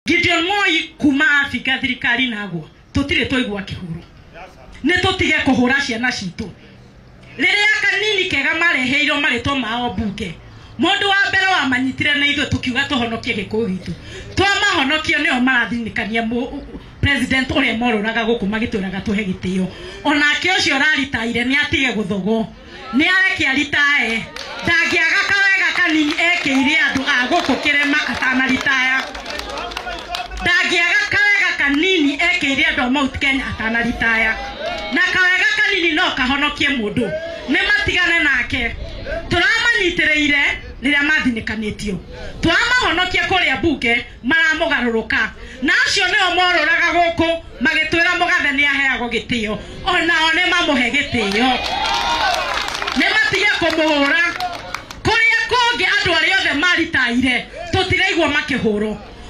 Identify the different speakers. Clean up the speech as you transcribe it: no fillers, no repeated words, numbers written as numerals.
Speaker 1: Gideon Moi kuma Afrika thirikari nagwo tutire toigwa kihuro ne tutige kuhura ciana citu riria kanini kega mareheirwo marito mao bunge mundu wa mbere wa manyitire na ithu tukiuga tuhonokie gikuyu gitu twamahonokio neo marathinikania president ore moruraga guku magituraga tuhe gitio onake ucio raritaire ni atige guthogo ni areke aritae ndangiaga kawega kanini ekeire andu aguku kirema atanaritaya ndagiaga kawega kanini ekeire andu Mount Kenya atanaritaya na kawega kanini no kahonokie mundu ne matigane nake turamanyitireire riria mathinikanitio twamahonokie kuria bunge maramugaruruka na acio neo moruraga guku magitwira mugathe ni aheago gitio onao ne mamuhe gitio ne matige kumuhura kuria kungi andu aria othe maritaire tutiraigwa makihuro